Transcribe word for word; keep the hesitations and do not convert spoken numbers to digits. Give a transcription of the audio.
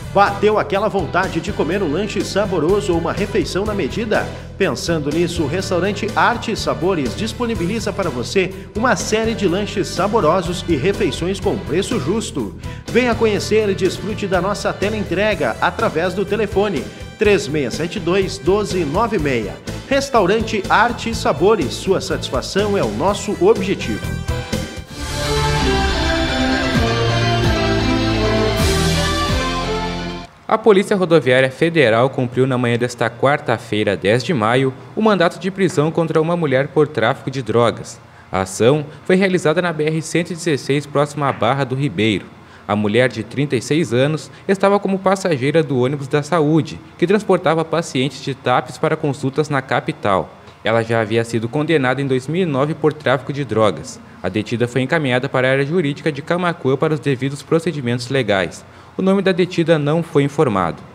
Bateu aquela vontade de comer um lanche saboroso ou uma refeição na medida? Pensando nisso, o restaurante Arte e Sabores disponibiliza para você uma série de lanches saborosos e refeições com preço justo. Venha conhecer e desfrute da nossa teleentrega através do telefone três seis sete dois, um dois nove seis. Restaurante Arte e Sabores, sua satisfação é o nosso objetivo. A Polícia Rodoviária Federal cumpriu na manhã desta quarta-feira, dez de maio, o mandato de prisão contra uma mulher por tráfico de drogas. A ação foi realizada na B R cento e dezesseis, próxima à Barra do Ribeiro. A mulher, de trinta e seis anos, estava como passageira do ônibus da saúde, que transportava pacientes de TAPs para consultas na capital. Ela já havia sido condenada em dois mil e nove por tráfico de drogas. A detida foi encaminhada para a área jurídica de Camaquã para os devidos procedimentos legais. O nome da detida não foi informado.